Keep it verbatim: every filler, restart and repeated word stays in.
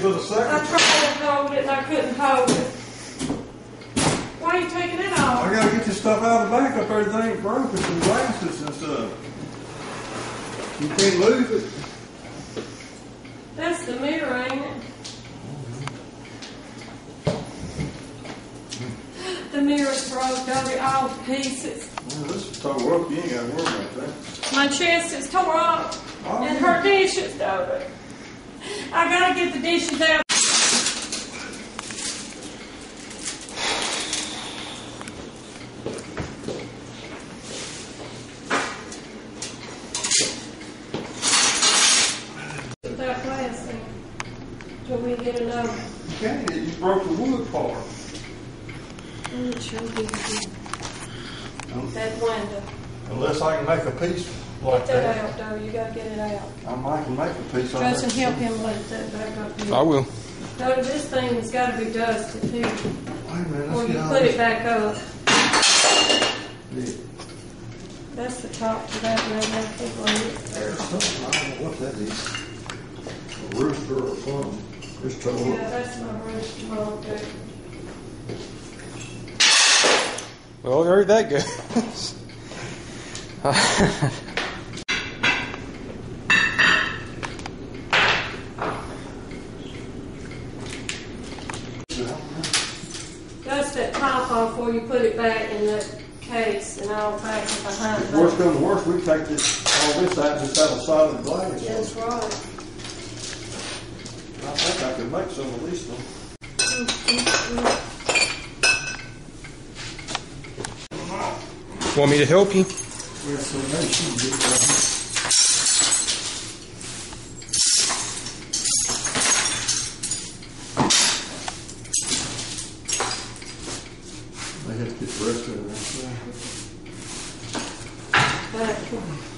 for the second. I tried to hold it and I couldn't hold it. Why are you taking it off? I gotta get this stuff out of the back up. Everything ain't broken. Some glasses and stuff. You can't lose it. That's the mirror, ain't it? The mirror's broke, got it all to pieces. Well, this is tore up. You ain't gotta worry about that. My chest is tore up, Oh, and yeah. her dishes over. I gotta get the dishes out. That glass thing. Till we get another. You can't. You broke the wood part. I'm not sure we can that window. Unless I can make a piece like Get that that. out, though. You gotta get it out. I might can make a piece of Justin, that. help him lift that back up here. I will. No, this thing has got to be dusted too. Wait a minute, Or let's you get all put this. it back up. Yeah. That's the top to that right now. Keep on it. There's something, I don't know what that is. A rooster or something. It's tore Yeah, up. that's my roof tomorrow too. Well, there that goes. Dust that top off before you put it back in the case and I'll pack it behind If worse that. comes to worse, we take this, all this out, just have a solid glass. That's right. I think I could make some of these things. Want me to help you? Well, so maybe she can get that. They have to get the rest of it. Back.